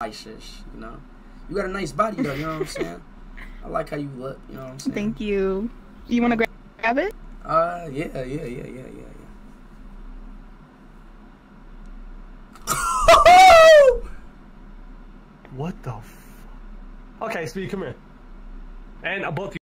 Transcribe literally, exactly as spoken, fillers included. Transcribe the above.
Isis, you know. You got a nice body though, you know what I'm saying? I like how you look, you know what I'm saying? Thank you. You want to gra grab it? Uh, yeah, yeah, yeah, yeah, yeah, yeah. What the f... Okay, Speed, come here. And uh, both